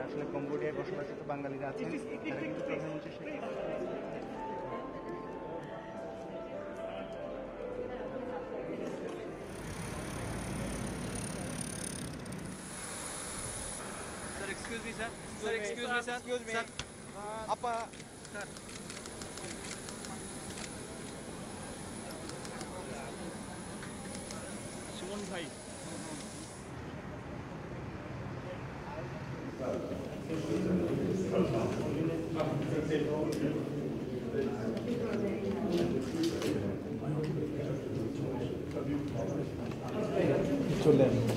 আসলে কম্বোডিয়ায় বসবাসরত বাঙালিরা আছেন, তারা কিন্তু প্রধানমন্ত্রী Sheikh Sir, excuse me, sir. Sir, excuse me, sir. Excuse me. Sir. আপা Sir. সুমন ভাই চলেন।